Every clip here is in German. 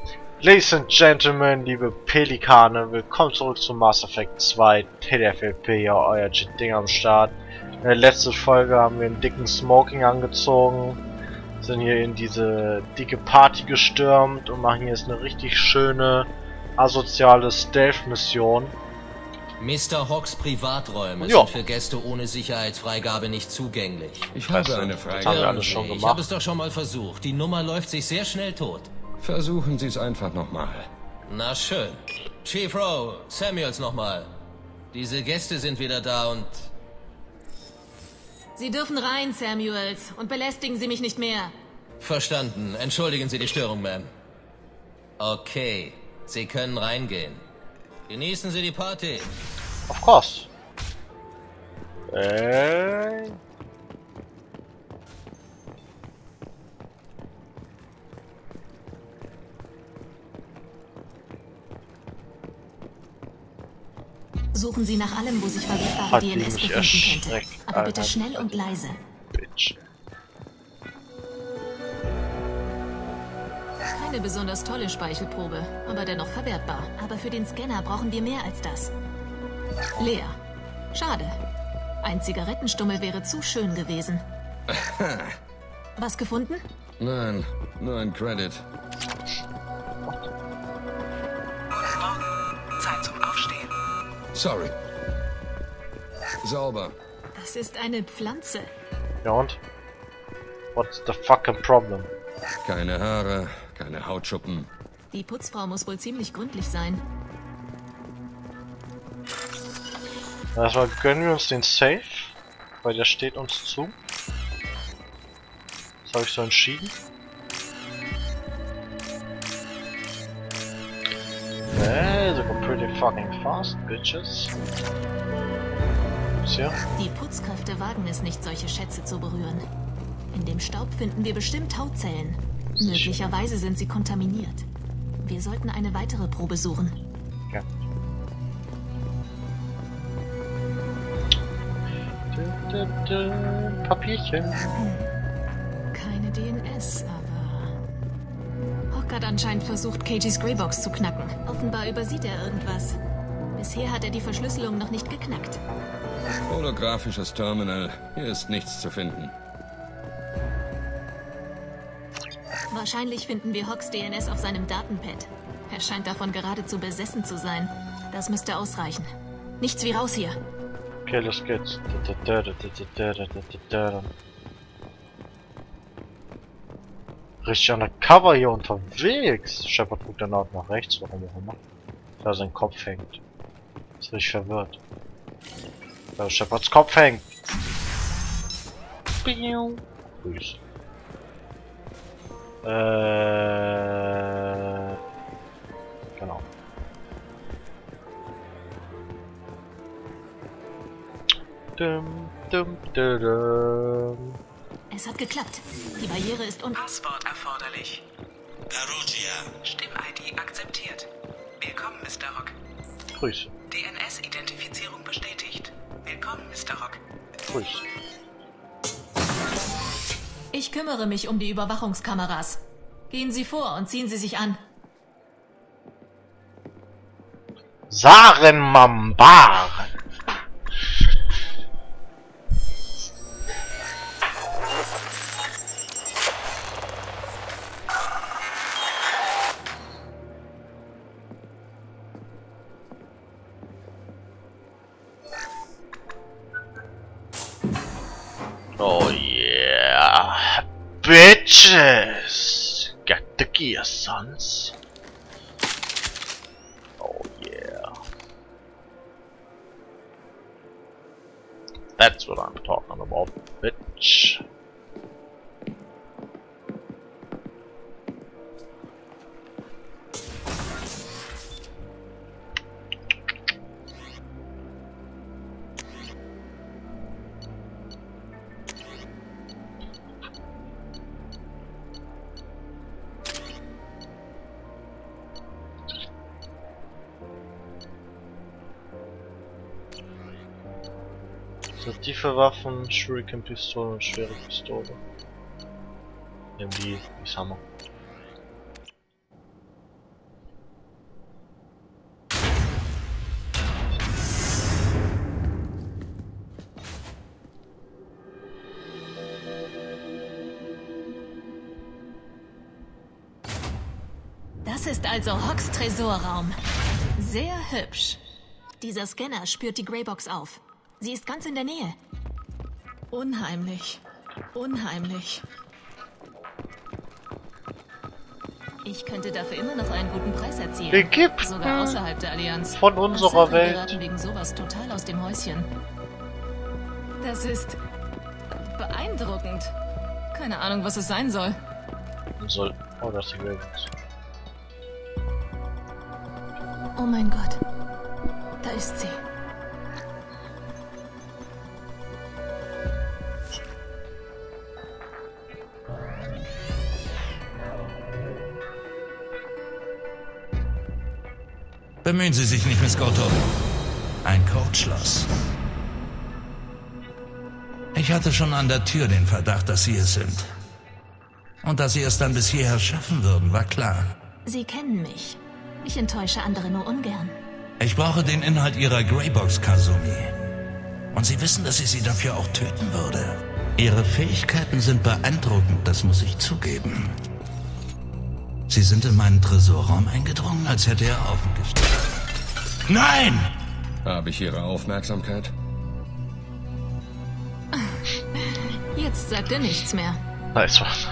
Ladies and Gentlemen, liebe Pelikane, willkommen zurück zu Mass Effect 2 TFLP, ja, euer Ding am Start. In der letzten Folge haben wir einen dicken Smoking angezogen, sind hier in diese dicke Party gestürmt und machen jetzt eine richtig schöne, asoziale Stealth-Mission. Mr. Hawks Privaträume sind für Gäste ohne Sicherheitsfreigabe nicht zugänglich. Ich habe eine Frage. Das haben wir alles schon gemacht. Ich habe es doch schon mal versucht. Die Nummer läuft sich sehr schnell tot. Versuchen Sie es einfach nochmal. Na schön. Chief Rowe, Samuels nochmal. Diese Gäste sind wieder da und... Sie dürfen rein, Samuels, und belästigen Sie mich nicht mehr. Verstanden. Entschuldigen Sie die Störung, Ma'am. Okay, Sie können reingehen. Genießen Sie die Party. Of course. Suchen Sie nach allem, wo sich verwertbare Hat die DNS mich befinden könnte. erschreckt, Aber bitte Alter. schnell und leise. Bitch. Keine besonders tolle Speichelprobe, aber dennoch verwertbar. Aber für den Scanner brauchen wir mehr als das. Leer. Schade. Ein Zigarettenstummel wäre zu schön gewesen. Was gefunden? Nein, nur ein Credit. Guten Morgen. Zeit zum Aufstehen. Sorry. Sauber. Das ist eine Pflanze. Ja und? What's the fucking problem? Keine Haare, keine Hautschuppen. Die Putzfrau muss wohl ziemlich gründlich sein. Erstmal gönnen wir uns den Safe, weil der steht uns zu. Das habe ich so entschieden. So go pretty fucking fast, bitches. Hier. Die Putzkräfte wagen es nicht, solche Schätze zu berühren. In dem Staub finden wir bestimmt Hautzellen. Möglicherweise sind sie kontaminiert. Wir sollten eine weitere Probe suchen. Ja. Papierchen. Keine DNS, aber... Hawk hat anscheinend versucht, KG's Greybox zu knacken. Offenbar übersieht er irgendwas. Bisher hat er die Verschlüsselung noch nicht geknackt. Holographisches Terminal. Hier ist nichts zu finden. Wahrscheinlich finden wir Hawks DNS auf seinem Datenpad. Er scheint davon geradezu besessen zu sein. Das müste ausreichen. Nichts wie raus hier. Okay, los geht's. Richtig undercover hier unterwegs. Shepard guckt dann auch nach rechts, warum auch immer. Da sein Kopf hängt. Ist richtig verwirrt. Da Shepards Kopf hängt. Grüß. Genau. Es hat geklappt. Die Barriere ist Passwort erforderlich. Stimm-ID akzeptiert. Willkommen, Mr. Hawk. Grüße. DNS-Identifizierung bestätigt. Willkommen, Mr. Hawk. Grüße. Ich kümmere mich um die Überwachungskameras. Gehen Sie vor und ziehen Sie sich an. Saren Mambar. Oh yeah, bitches! Got the gear, sons. Oh yeah. That's what I'm talking about, bitch. So tiefe Waffen, Shuriken-Pistole und schwere Pistole. Irgendwie, ist Hammer. Das ist also Hawks Tresorraum. Sehr hübsch. Dieser Scanner spürt die Greybox auf. Sie ist ganz in der Nähe. Unheimlich. Unheimlich. Ich könnte dafür immer noch einen guten Preis erzielen. Ägypten. Sogar außerhalb der Allianz. Von unserer Welt. Wir geraten wegen sowas total aus dem Häuschen. Das ist beeindruckend. Keine Ahnung, was es sein soll. Oh, das ist die Greybox. Oh mein Gott. Da ist sie. Bemühen Sie sich nicht, Miss Goto. Ein Codeschloss. Ich hatte schon an der Tür den Verdacht, dass Sie es sind. Und dass Sie es dann bis hierher schaffen würden, war klar. Sie kennen mich. Ich enttäusche andere nur ungern. Ich brauche den Inhalt Ihrer Greybox, Kazumi. Und Sie wissen, dass ich Sie dafür auch töten würde. Ihre Fähigkeiten sind beeindruckend, das muss ich zugeben. Sie sind in meinen Tresorraum eingedrungen, als hätte er offen gestanden. Nein! Habe ich Ihre Aufmerksamkeit? Jetzt sagt er nichts mehr. Nice was.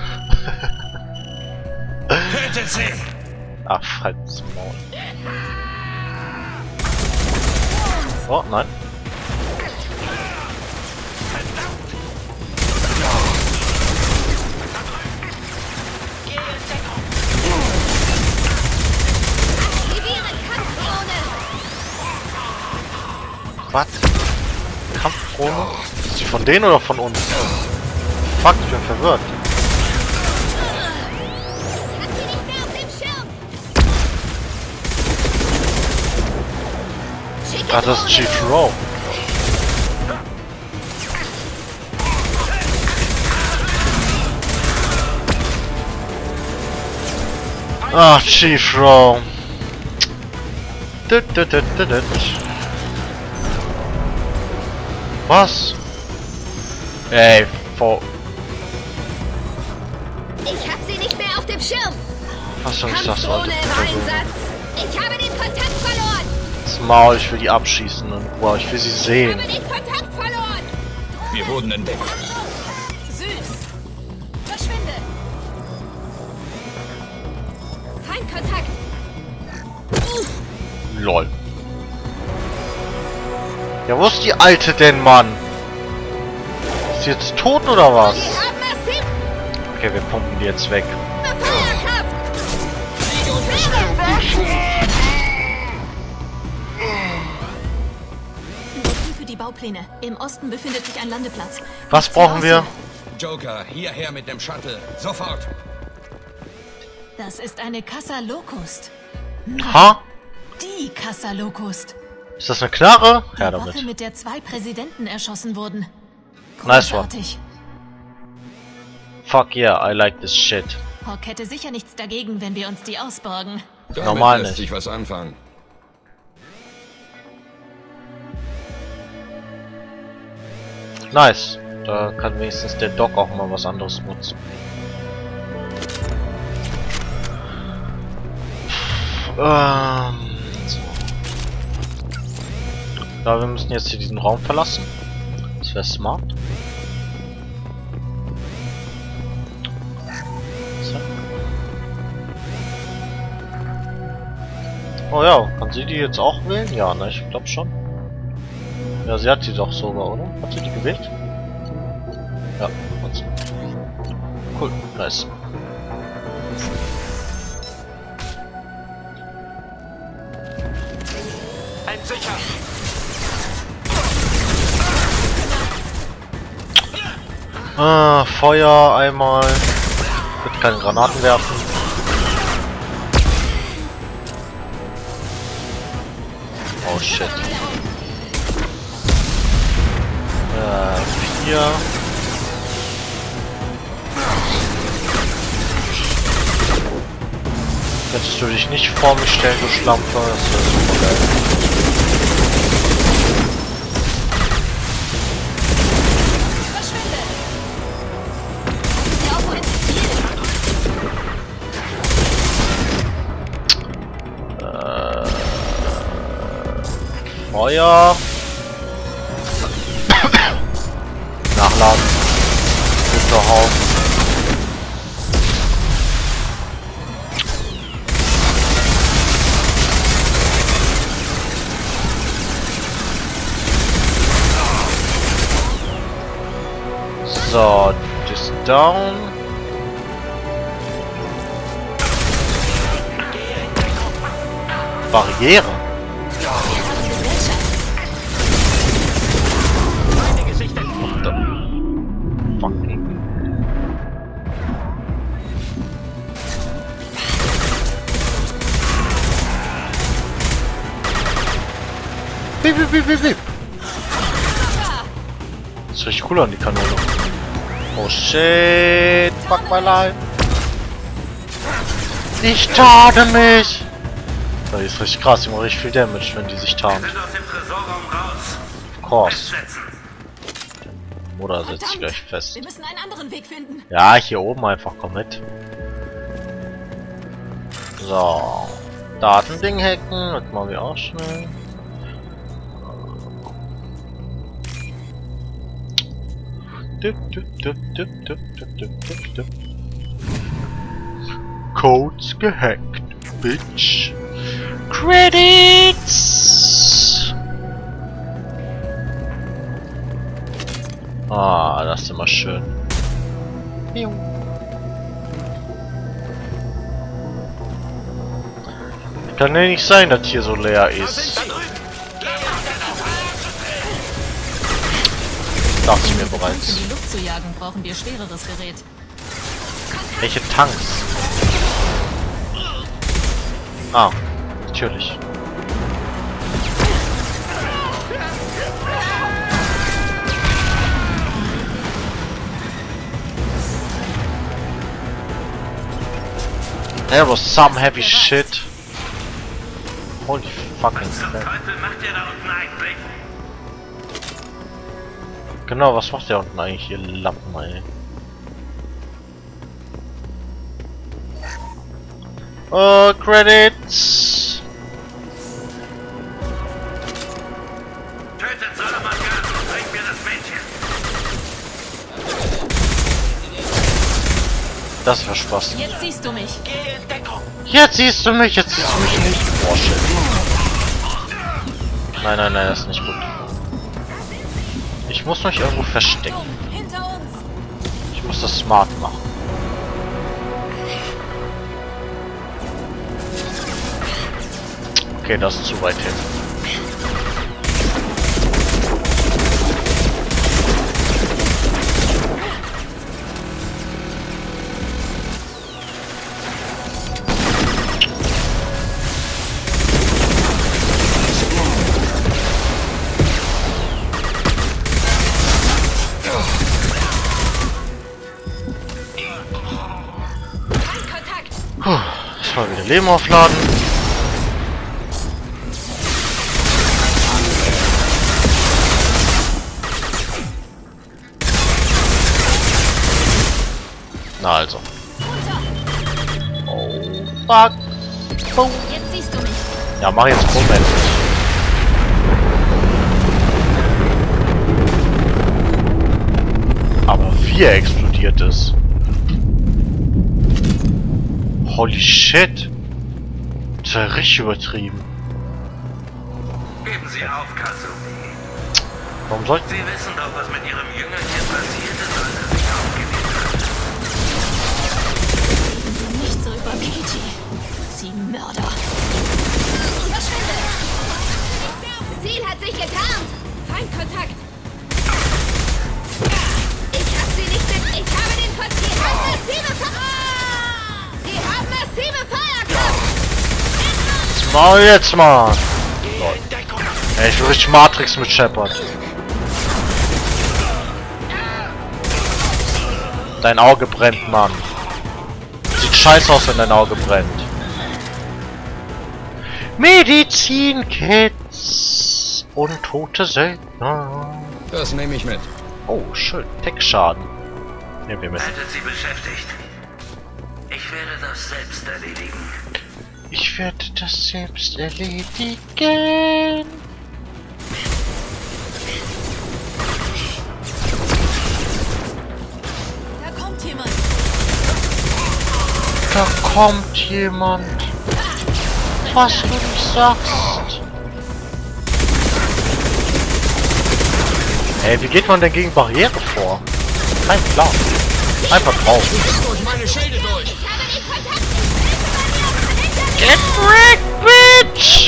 Tötet sie! Ach, falls Maul. Oh, nein. Was? Kampfdrohne? Ist die von denen oder von uns? Fuck, ich bin verwirrt. Ah, das ist Chief Rowe. Ah, Chief Rowe. Was? Ey, Ich hab sie nicht mehr auf dem Schirm. Was soll ich das Kampfdrohne im Einsatz. Ich habe den Kontakt verloren. Das Maul, ich will die abschießen und wow, ich will sie Ich sehen. habe den Kontakt verloren. Wir wurden entdeckt. Süß. Verschwinde. Feindkontakt. Lol. Ja, wo ist die Alte denn, Mann? Ist sie jetzt tot oder was? Wir haben massiv Okay, wir pumpen die jetzt weg. Feuerkraft. Überprüfe die Baupläne. Im Osten befindet sich ein Landeplatz. Was brauchen wir? Joker, hierher mit dem Shuttle. Sofort. Das ist eine Casa Locust. Ha? Die Casa Locust. Ist das eine Knarre? Ja, Die Waffe, damit. mit der 2 Präsidenten erschossen wurden. Nice one. Großartig. Fuck yeah, I like this shit. Hawk hätte sicher nichts dagegen, wenn wir uns die ausborgen. Damit Normal lässt nicht. sich was anfangen. Nice. Da kann wenigstens der Doc auch mal was anderes nutzen. So. Ja, wir müssen jetzt hier diesen Raum verlassen. Das wäre smart. So. Oh ja, kann sie die jetzt auch wählen? Ja, ne, ich glaube schon. Ja, sie hat die doch sogar, oder? Hat sie die gewählt? Ja, hat sie. Cool, nice. Entsichern! Ah, Feuer einmal. Bitte keine Granaten werfen. Oh shit. 4. Könntest du dich nicht vor mich stellen, du Schlampe? Das wäre super geil. Verschwinde! Ja, wohl. Feuer. Nachladen. Guter Haufen. So, das down. Barriere. Bip. Das ist richtig cool an die Kanone. Oh shit, fuck my life. Ich tarne mich. Das ist richtig krass, die machen richtig viel Damage, wenn die sich tarnt. Of course. Oder setzt sich gleich fest. Wir müssen einen anderen Weg finden. Ja, hier oben einfach, komm mit. So. Datending hacken, das machen wir auch schnell. Codes gehackt, bitch. Credits! Ah, das ist immer schön. Kann ja nicht sein, dass hier so leer ist. Dachte ich mir bereits. Um die Luft zu jagen, brauchen wir schwereres Gerät. Welche Tanks? Ah, natürlich. There was some heavy shit. Holy fucking crap. Genau, was macht der unten eigentlich, ihr Lappen, ey? Oh, Credits! Tötet Salamanca und bringt mir das Mädchen! Das war Spaß. Jetzt siehst du mich. Geh in Deckung! Jetzt siehst du mich nicht! Oh shit. Nein, das ist nicht gut. Ich muss mich irgendwo verstecken. Hinter uns. Ich muss das smart machen. Okay, das ist zu weit hin. Das mal wieder Leben aufladen. Na also. Oh, fuck. Boom. Jetzt siehst du mich. Ja, mach jetzt Moment. Aber wie er explodiert ist. Holy shit. Das ist ja richtig übertrieben. Geben Sie auf, Kasumi. Warum sollten Sie wissen doch, was mit Ihrem Jüngerchen passiert ist, als er sich aufgewählt hat. Nicht so über Keiji. Sie Mörder. Verschwinde! Ziel hat sich getarnt! Feindkontakt! Ich hab sie nicht mit... Ich habe den Kontakt... Sie haben massive Sie haben massive Feuerkraft! Was mach ich jetzt mal? Ey, ich will richtig Matrix mit Shepard. Dein Auge brennt, Mann. Sieht scheiße aus, wenn dein Auge brennt. Medizin-Kits und tote Söldner. Das nehme ich mit. Oh, schön. Tech-Schaden. Nehmen wir mit. Haltet Sie beschäftigt. Ich werde das selbst erledigen. Ich werde das selbst erledigen. kommt jemand. Was du nicht sagst. Ey, wie geht man denn gegen Barriere vor? Kein Plan. Einfach drauf. Get wrecked, bitch!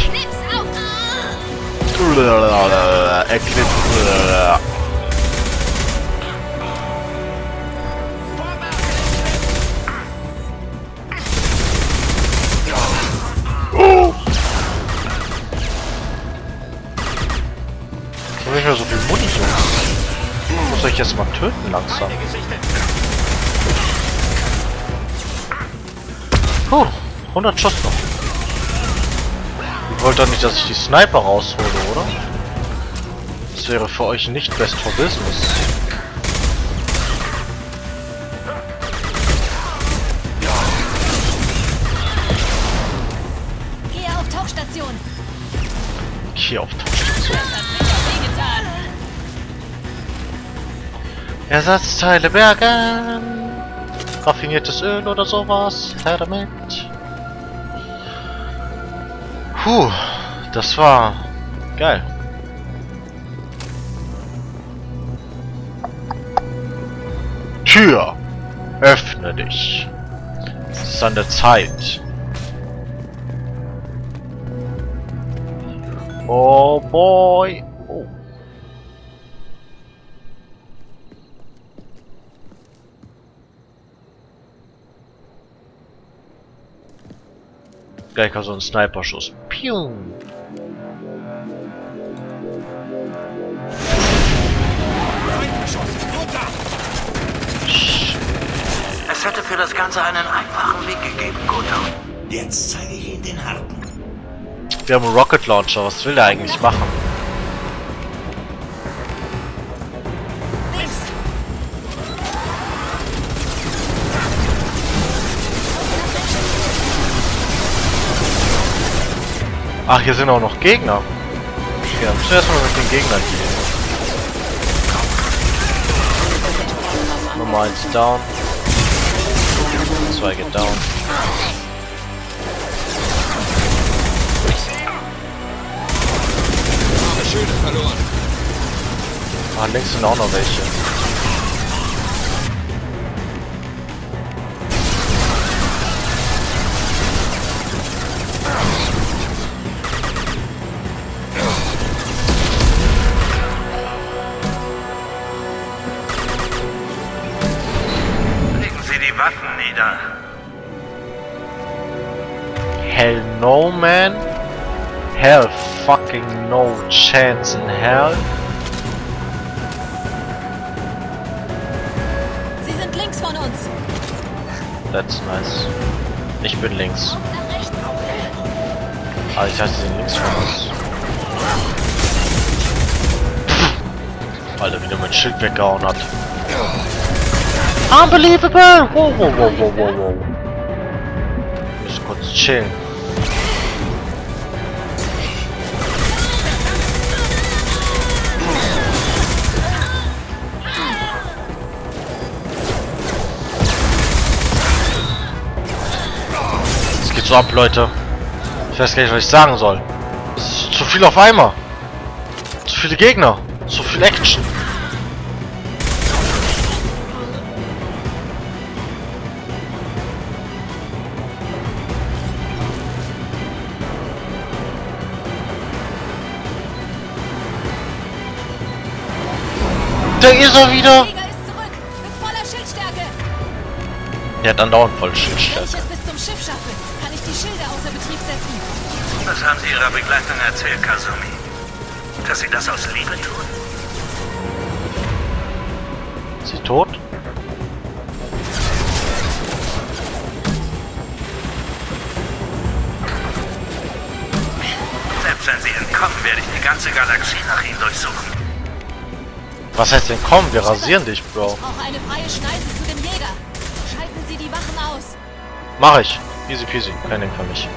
Eclipse. Ich habe nicht mehr so viel Munition. Ich muss euch jetzt mal töten langsam. Puh, 100 Schuss noch. Ihr wollt doch nicht, dass ich die Sniper raushole, oder? Das wäre für euch nicht best for business. Gehe auf Tauchstation. Hier auf Tauchstation. Ersatzteile bergen. Raffiniertes Öl oder sowas. Her damit. Puh, das war geil. Tür, öffne dich. Es ist an der Zeit. Oh boy. Oh. Gleich so ein Sniper-Schuss. Piu. Es hätte für das Ganze einen einfachen Weg gegeben, Goto. Jetzt zeige ich Ihnen den harten. Wir haben einen Rocket Launcher. Was will er eigentlich machen? Ach, hier sind auch noch Gegner. Okay, dann müssen wir erstmal mit den Gegnern gehen. Nummer 1 down. 2 geht down. Schilde verloren. Ah, links sind auch noch welche. Legen Sie die Waffen nieder. Hell no, man. Hell fucking no chance in hell. Sie sind links von uns. That's nice. Ich bin links. Nach rechts. Ah, ich dachte, sie sind links von uns. Alter, wie der mein Schild weggehauen hat. Unbelievable! Wow, wow, wow, wow, wow, wow. Ich muss kurz chillen. Es geht so ab, Leute. Ich weiß gar nicht, was ich sagen soll. Es ist zu viel auf einmal. Zu viele Gegner. Zu viel Action. Da ist er wieder. Jäger ist zurück. Mit voller Schildstärke. Der hat andauernd voll Schildstärke. Wenn ich es bis zum Schiff schaffe, kann ich die Schilde außer Betrieb setzen. Was haben Sie Ihrer Begleitung erzählt, Kazumi? Dass Sie das aus Liebe tun? Ist sie tot? Selbst wenn Sie entkommen, werde ich die ganze Galaxie nach Ihnen durchsuchen. Was heißt denn komm? Wir rasieren dich, Bro. Ich brauche eine freie Schneise zu dem Jäger. Schalten Sie die Wachen aus. Mach ich. Easy peasy. Kein Ding für mich.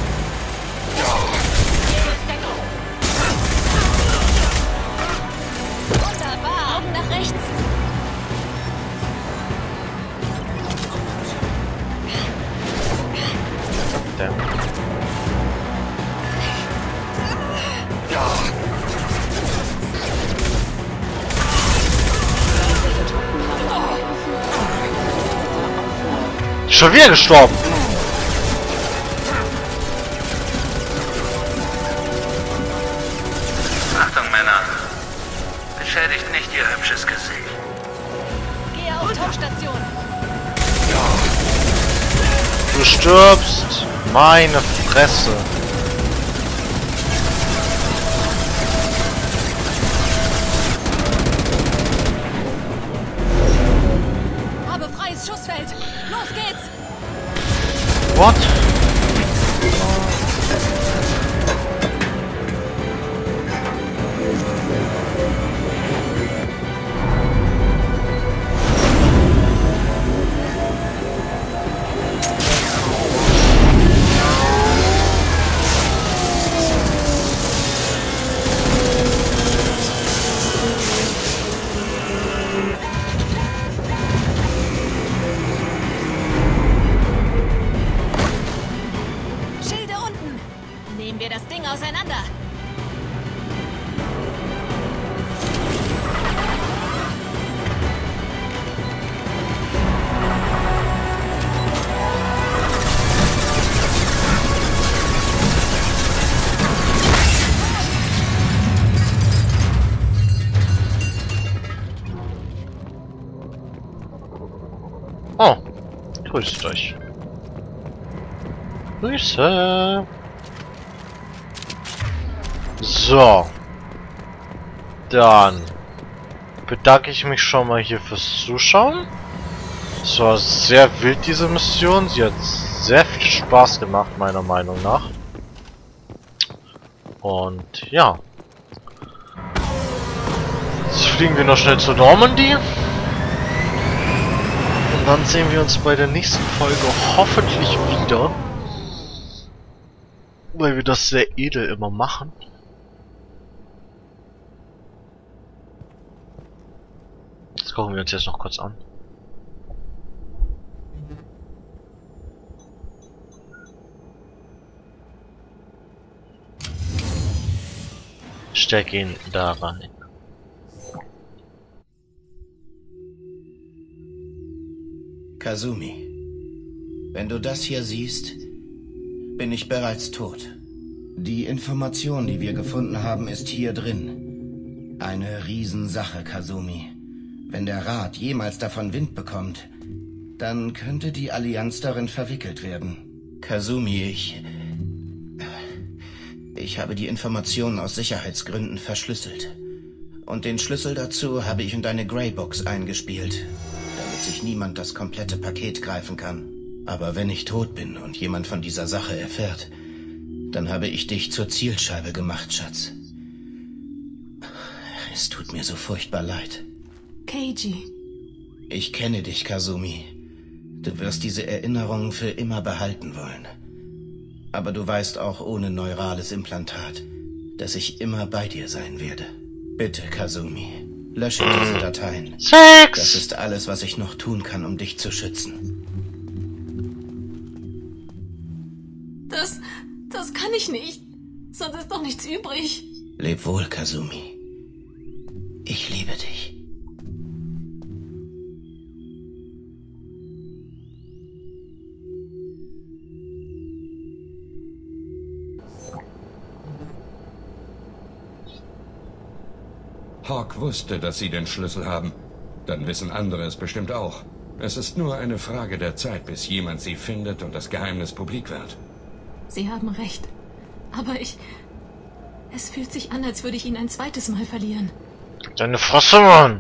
Wunderbar. Augen nach rechts. denn? Schon wieder gestorben! Achtung, Männer. Beschädigt nicht ihr hübsches Gesicht. Gehe auf Tauchstation. Du stirbst! Meine Fresse! Habe freies Schussfeld. Los geht's! What? Schilde unten. Nehmen wir das Ding auseinander. Oh, grüßt euch. Grüße. So. Dann bedanke ich mich schon mal hier fürs Zuschauen. Es war sehr wild, diese Mission. Sie hat sehr viel Spaß gemacht, meiner Meinung nach. Und ja. Jetzt fliegen wir noch schnell zur Normandy. Und dann sehen wir uns bei der nächsten Folge hoffentlich wieder. Weil wir das sehr edel immer machen. Das gucken wir uns jetzt noch kurz an. Steck ihn da rein. Kazumi, wenn du das hier siehst, bin ich bereits tot. Die Information, die wir gefunden haben, ist hier drin. Eine Riesensache, Kazumi. Wenn der Rat jemals davon Wind bekommt, dann könnte die Allianz darin verwickelt werden. Kazumi, ich habe die Informationen aus Sicherheitsgründen verschlüsselt. Und den Schlüssel dazu habe ich in deine Greybox eingespielt, damit sich niemand das komplette Paket greifen kann. Aber wenn ich tot bin und jemand von dieser Sache erfährt, dann habe ich dich zur Zielscheibe gemacht, Schatz. Es tut mir so furchtbar leid. Keiji. Ich kenne dich, Kazumi. Du wirst diese Erinnerungen für immer behalten wollen. Aber du weißt auch ohne neurales Implantat, dass ich immer bei dir sein werde. Bitte, Kazumi, lösche diese Dateien. Das ist alles, was ich noch tun kann, um dich zu schützen. Das kann ich nicht. Sonst ist doch nichts übrig. Leb wohl, Kazumi. Ich liebe dich. Hawk wusste, dass Sie den Schlüssel haben. Dann wissen andere es bestimmt auch. Es ist nur eine Frage der Zeit, bis jemand sie findet und das Geheimnis publik wird. Sie haben recht. Aber es fühlt sich an, als würde ich ihn ein zweites Mal verlieren. Deine Fresse, Mann!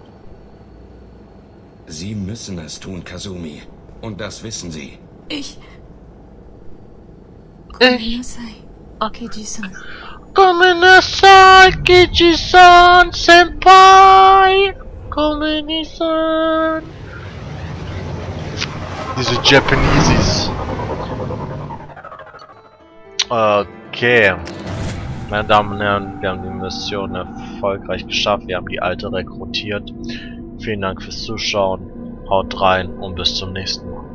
Sie müssen es tun, Kazumi. Und das wissen Sie. Komenasai, Keiji-san. Komenasai, Keiji-san, Senpai! Komenasai! Diese Japaneses. Okay. Meine Damen und Herren, wir haben die Mission erfolgreich geschafft. Wir haben die Alte rekrutiert. Vielen Dank fürs Zuschauen. Haut rein und bis zum nächsten Mal.